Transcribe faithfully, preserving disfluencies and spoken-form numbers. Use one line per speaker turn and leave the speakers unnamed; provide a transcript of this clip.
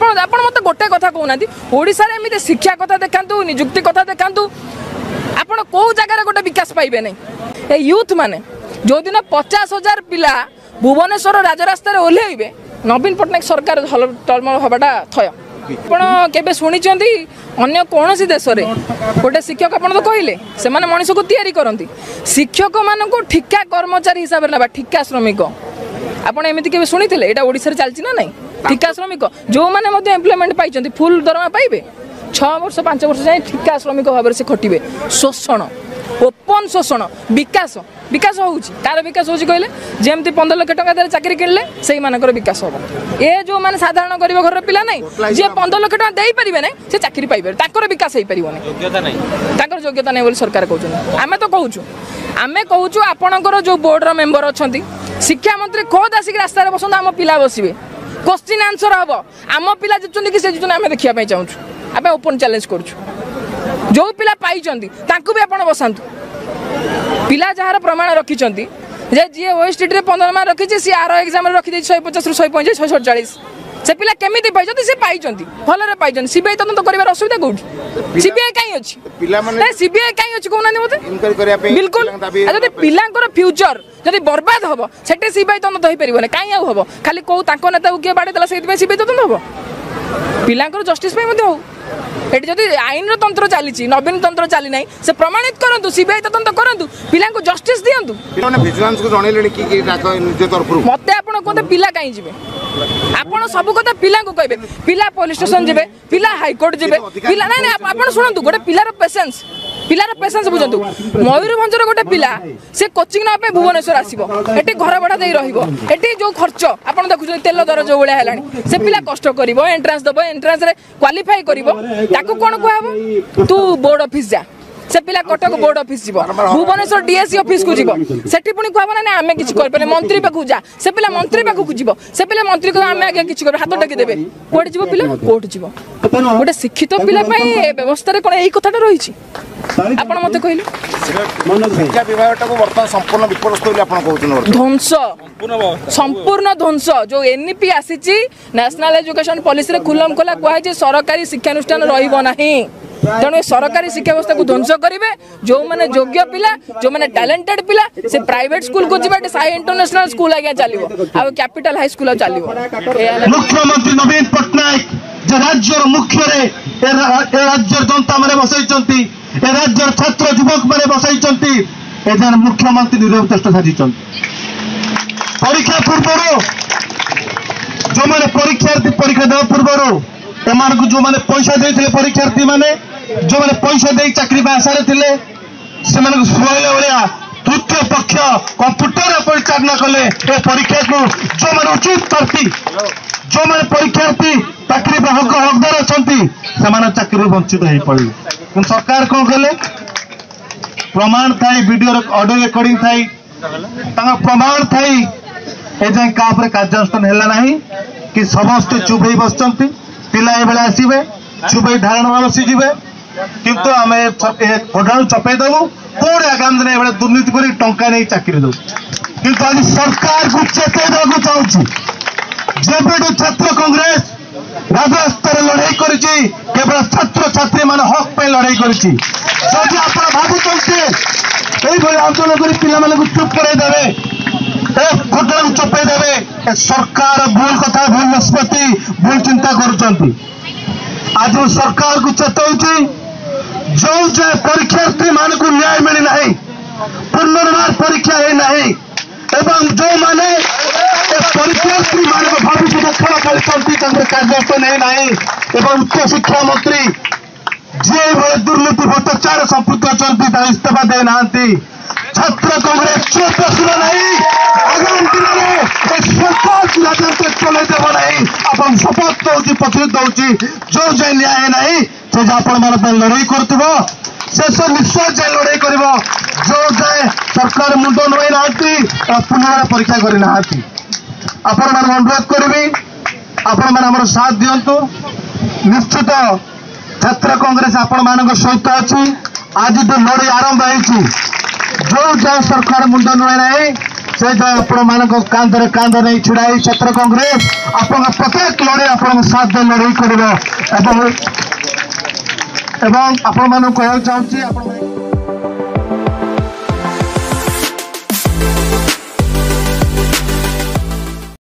आपण मत गोटे कथा कहना ओडिशा रे एमती शिक्षा कथा देखातु निजुक्ति कथा देखातु आपण कौ जगार गोटे विकास पाइबे नहीं। ए यूथ माने जो दिन पचास हजार पिला भुवनेश्वर राजरास्तार ओह्लैबे नवीन पट्टनायक सरकार टर्म हवाटा थय आपण केबे शुणिचंती अन्य कौन सी देश रे गोटे शिक्षक आपण तो कहले से माने मनुष्य को तैयारी करती शिक्षक मान को ठिका कर्मचारी हिसाब से ना ठिका श्रमिक आपण एमती केबे शुणिथिले एटा ओडिसा रे चलछि ना नहीं ठिका श्रमिक जो माने मध्ये एम्प्लॉयमेंट पाइचंती फुल दरमा पाइबे छह वर्ष पांच वर्ष जाए ठिका श्रमिक भाव से खटिबे शोषण ओपन शोषण विकास विकास होउची कार विकास होउची कहले जेमती पंद्रह लाख टका दे चाकरी किनले सेही मानकर विकास होबो ए जो माने साधारण गरीब घर पिला नहीं जे पंद्रह लाख टका देई परिबे नै से चाकरी पाइबे ताकर विकास हेई परिबो नै योग्यता नै ताकर योग्यता नै बोली सरकार कहउछन आमे तो कहउछु आमे कहउछु आपनकर जो बोर्ड रो मेंबर अछंती शिक्षा मंत्री खोद आसिक रास्ता रे बसंत हम पिला बसिबे क्वेश्चन आंसर हबो हम पिला जिचुनी कि से जिचुनी आमे देखिया पई चाहउछु आमे ओपन चैलेंज करछु जो पिला पाइचंती तांकु भी आपण बसंतु पिला जहार प्रमाण रखिचंती जे जे ओएसटी रे पंद्रह मार्क रखिचे सी आरो एग्जाम रे रखि दे एक सौ पचास रु एक सौ पचास एक सौ सैंतालीस से पिला केमिति पाइचंती से पाइचंती भलरे पाइचंती सीबीआई तदंत करिवार असुविधा कोठी सीबीआई काई अछि पिला माने सीबीआई काई अछि कोना नै मते इनक्वायरी करिया पे बिल्कुल जदि पिलांकर फ्यूचर जदि बर्बाद हबो सेटे सीबीआई तदंत होई परिबो नै काई आ हबो खाली को ताको नेता के बाडे दला सेति पे सीबीआई तदंत हबो पिलांकर जस्टिस पे मध्ये हो एटी जदि आईन तंत्र चली नवीन तंत्र चली ना से प्रमाणित करूँ सीबीआई तदंत करूँ पिला जस्टिस दिंतु मत आप कहते पिला कहीं जी आप सब कथा पिला कहे पिला पुलिस स्टेशन जी पिला हाईकोर्ट जी पिला ना आप शुणु गोटे पिलार पेसेंस पिलार पेसेंस बुझंतु मयूरभंजर गोटे पिला से कोचिंग ना पे भुवनेश्वर आसीबो एटी घर भड़ा दे रहिबो एटी जो खर्च आपण देखु तेल दर जो बळिया हेलानी से पिला कष्ट करिवो एंट्रेंस दबो एंट्रेंस रे क्वालिफाई करिवो ताको कोन कहबो तू बोर्ड ऑफिस जा से पिला कटक बोर्ड ऑफिस जीव भुवनेश्वर डीएससी ऑफिस को जीव सेठी पुनी कहबो ना आमे किछ कर पाले मंत्री पाखु जा से पिला मंत्री पाखु को जीव से पिला मंत्री को आमे आगे किछ कर हाथ टकी देबे कोट जीव पिला कोट जीव गोटे शिक्षित पिला पई व्यवस्था रे कोन एही कथाटा रहिछि आपण मते कहले
शिक्षा विभाग को वर्तमान संपूर्ण विपर्यस्त बोली आपण कहउछन
ध्वंस संपूर्ण ध्वंस जो एनईपी आसीछि नेशनल एजुकेशन पॉलिसी रे खुलम खोला कहै जे सरकारी शिक्षा अनुष्ठान रहिबो नाही तेणु सरकारी शिक्षा व्यवस्था को ध्वंस करेंगे जो मैंने योग्य पिला जो मैंने टैलेंटेड पिला से प्राइवेट स्कूल को जीवा साई इंटरनेशनल स्कूल आगे चलो आ कैपिटल हाई स्कूल चलो
मुख्यमंत्री नवीन पट्टनायक जे राज्यर मुख्य रे ए राज्यर जनता माने बसैचंती ए राज्यर छात्र युवक माने बसैचंती ए जन मुख्यमंत्री निरवचेष्ट साजिचंती परीक्षा पूर्व जो माने परीक्षार्थी परीक्षा देवा पूर्व एमान को जो माने पैसा देथिले परीक्षार्थी माने जो माने पैसा दे चाकरी आशारे थिले से माने सुवाइला बलिया तृतीय पक्ष कंप्यूटर परिचालना कले ए परीक्षा को जो माने उचित प्रार्थी जो माने परीक्षार्थी चाकरी हक हकदार अछंती से माने चाकरी वंचित होई पड़ी पण सरकार कोन कले प्रमाण थाई वीडियो ऑडियो रिकॉर्डिंग थाई तांगा प्रमाण थाई ए जाय का पर कार्यानुष्ठान हैला नाही कि समस्त चुप होई बसचंती पिला ए बेला आसीबे चुप होई धारण बसीजिबे किंतु आम घटना चपे देवु पुणी आगामी दिन ये दुर्नीति कर टंका नहीं चाकरी दो किंतु आज सरकार को चेत देवा चाहूँ जब छात्र कांग्रेस राजस्तर लड़ाई कर केवल छात्र छात्री मान हक पे लड़ाई कर भावुं आंदोलन कर पिला चुप कराइदे घटना चपे देवे सरकार भूल कथा भूल निष्पत्ति भूल चिंता कर आज सरकार को चेताऊँ जो जाए परीक्षार्थी मान को न्याय मिली ना पुनर्वार परीक्षा है नहीं एवं जो माने परीक्षार्थी मान को भविष्य खेल खेलती कार्यान्वयन है नहीं एवं उच्च शिक्षा मंत्री जे दुर्नीति भ्रष्टाचार संपृक्त अच्छा इस्तीफा दे ना छात्र कांग्रेस चुप बसना नहीं आगामी दिन में सरकार राजनीति चल देव नहीं आप शपथ दौर प्रतिनिधि दौर जो जाए न्याय नहीं से आपण मान लड़ाई कर शेष निश्चय जाए लड़ाई कर जो जाए सरकार मुंड नई ना पुनर्वार परीक्षा करना आपण मान अनुरोध करी आपण मैंने साथ दिंतु निश्चित छात्र कांग्रेस आपण मान सहित अच्छी आज जो लड़ाई आरंभ हो जो जाए सरकार मुंड नई ना से आपण मान कांधरे कांध नहीं छिड़ाई छात्र कांग्रेस आपण प्रत्येक लड़े आपण साथ दे लड़ाई कर आपण मान कहना चाहूँगी।